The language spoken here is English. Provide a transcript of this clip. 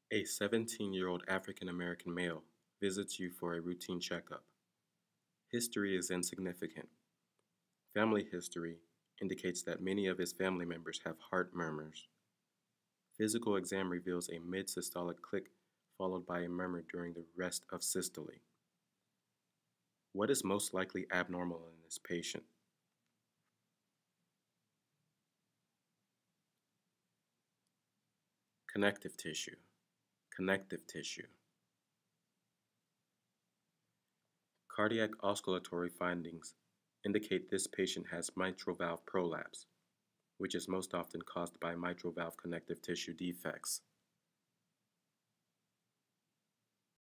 A 17-year-old African American male visits you for a routine checkup. History is insignificant. Family history indicates that many of his family members have heart murmurs. Physical exam reveals a mid-systolic click followed by a murmur during the rest of systole. What is most likely abnormal in this patient? Connective tissue. Connective tissue. Cardiac oscillatory findings indicate this patient has mitral valve prolapse, which is most often caused by mitral valve connective tissue defects.